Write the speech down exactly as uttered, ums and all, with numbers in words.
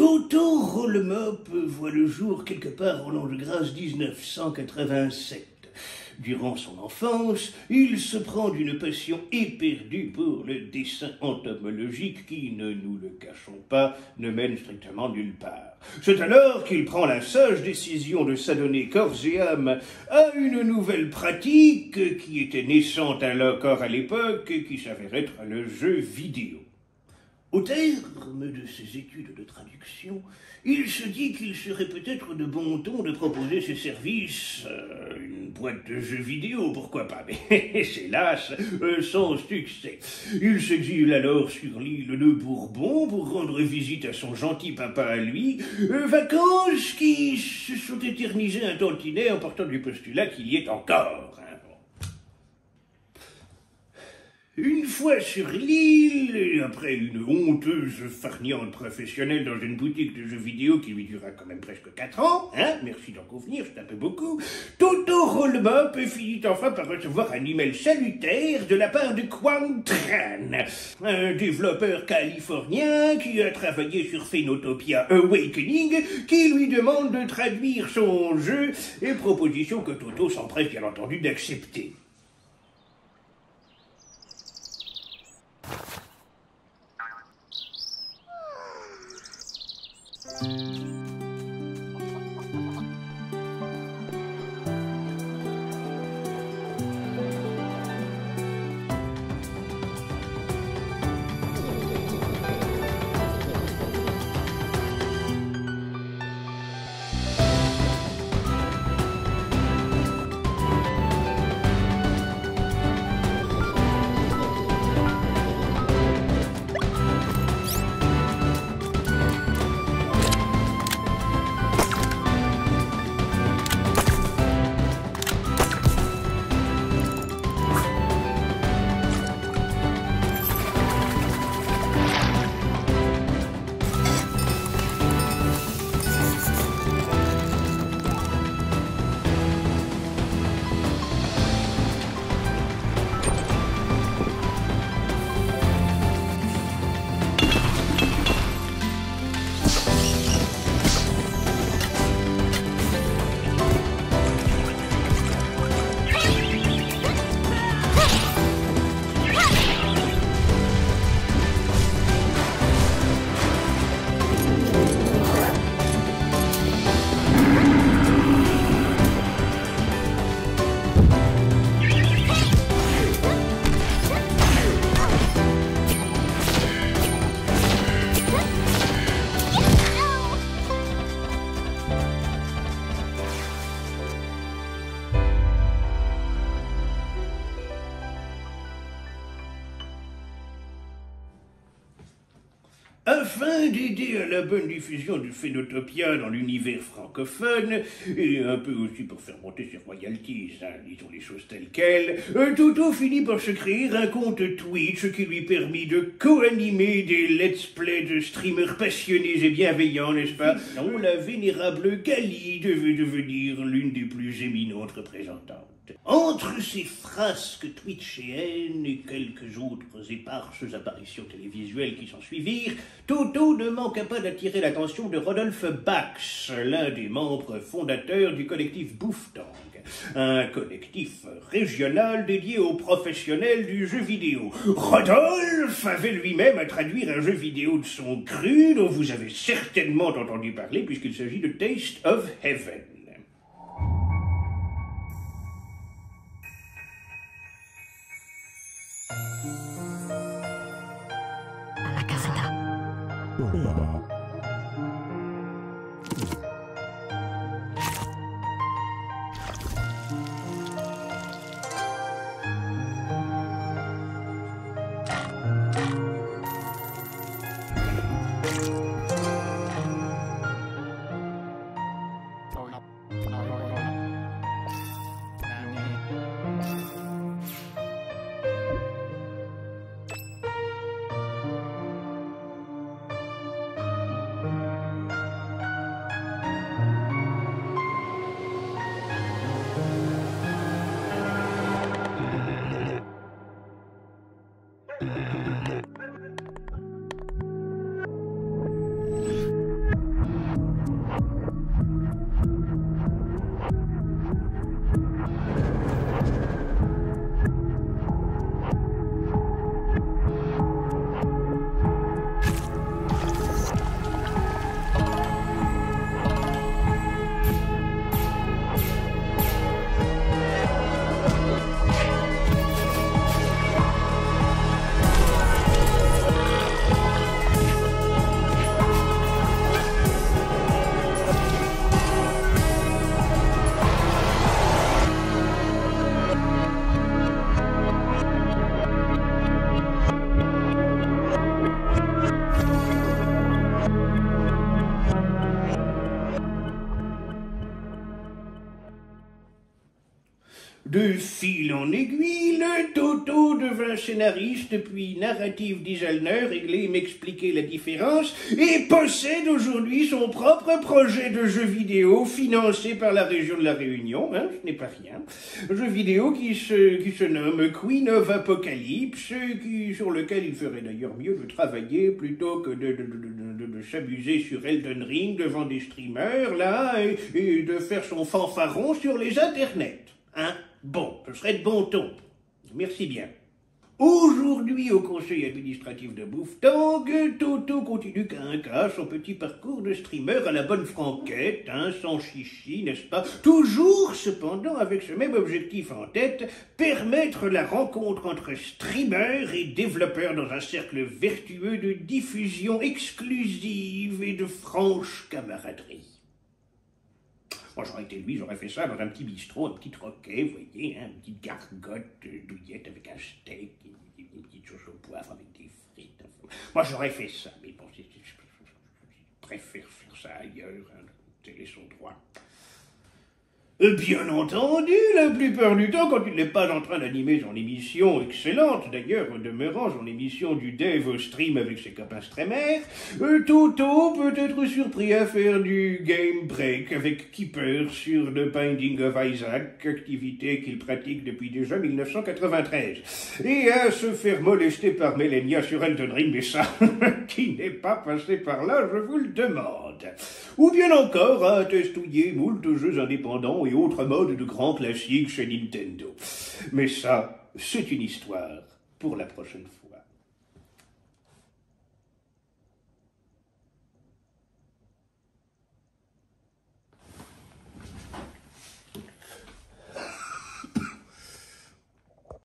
Toto Roll-Mop voit le jour quelque part en l'an de grâce dix-neuf cent quatre-vingt-sept. Durant son enfance, il se prend d'une passion éperdue pour le dessin entomologique qui, ne nous le cachons pas, ne mène strictement nulle part. C'est alors qu'il prend la sage décision de s'adonner corps et âme à une nouvelle pratique qui était naissante encore à l'époque et qui s'avère être le jeu vidéo. Au terme de ses études de traduction, il se dit qu'il serait peut-être de bon ton de proposer ses services à une boîte de jeux vidéo, pourquoi pas, mais hélas, sans succès. Il s'exile alors sur l'île de Bourbon pour rendre visite à son gentil papa à lui, vacances qui se sont éternisées un tantinet en partant du postulat qu'il y est encore. Une fois sur l'île, et après une honteuse farniente professionnelle dans une boutique de jeux vidéo qui lui dura quand même presque quatre ans, hein, merci d'en convenir, c'est un peu beaucoup, Toto Roll-Mop finit enfin par recevoir un email salutaire de la part de Quang Tran, un développeur californien qui a travaillé sur Phénotopia Awakening, qui lui demande de traduire son jeu, et proposition que Toto s'empresse bien entendu d'accepter. Afin d'aider à la bonne diffusion du Phénotopia dans l'univers francophone, et un peu aussi pour faire monter ses royalties, hein, disons les choses telles quelles, Toto finit par se créer un compte Twitch qui lui permit de co-animer des let's play de streamers passionnés et bienveillants, n'est-ce pas, dont la vénérable Kali devait devenir l'une des plus éminentes représentantes. Entre ces frasques twitchéennes et quelques autres éparses apparitions télévisuelles qui s'en suivirent, Toto ne manqua pas d'attirer l'attention de Rodolphe Bax, l'un des membres fondateurs du collectif Bouffetang, un collectif régional dédié aux professionnels du jeu vidéo. Rodolphe avait lui-même à traduire un jeu vidéo de son cru dont vous avez certainement entendu parler puisqu'il s'agit de Taste of Heaven. De fil en aiguille, le Toto devint scénariste puis narrative designer, réglé m'expliquer la différence, et possède aujourd'hui son propre projet de jeu vidéo financé par la région de la Réunion, hein, ce n'est pas rien. Jeu vidéo qui se, qui se nomme Queen of Apocalypse, qui, sur lequel il ferait d'ailleurs mieux de travailler plutôt que de, de, de, de, de s'amuser sur Elden Ring devant des streamers, là, et, et de faire son fanfaron sur les internets. Hein? Bon, ce serait de bon ton. Merci bien. Aujourd'hui, au conseil administratif de Bouffetang, Toto continue qu'à un cas son petit parcours de streamer à la bonne franquette, hein, sans chichi, n'est-ce pas? Toujours, cependant, avec ce même objectif en tête, permettre la rencontre entre streamers et développeurs dans un cercle vertueux de diffusion exclusive et de franche camaraderie. Moi, j'aurais été lui, j'aurais fait ça dans un petit bistrot, un petit troquet, vous voyez, hein, une petite gargote euh, douillette avec un steak, une, une, une petite sauce au poivre avec des frites. Enfin. Moi, j'aurais fait ça, mais bon, c'est, c'est, je préfère faire ça ailleurs, hein, télé son droit. Bien entendu, la plupart du temps, quand il n'est pas en train d'animer son émission excellente, d'ailleurs, au demeurant son émission du dev au stream avec ses copains streamers, euh, Toto peut être surpris à faire du game break avec Keeper sur The Binding of Isaac, activité qu'il pratique depuis déjà mille neuf cent quatre-vingt-treize, et à se faire molester par Melania sur Elden Ring, mais ça, qui n'est pas passé par là, je vous le demande. Ou bien encore à testouiller moult jeux indépendants et autres modes de grands classiques chez Nintendo. Mais ça, c'est une histoire pour la prochaine fois.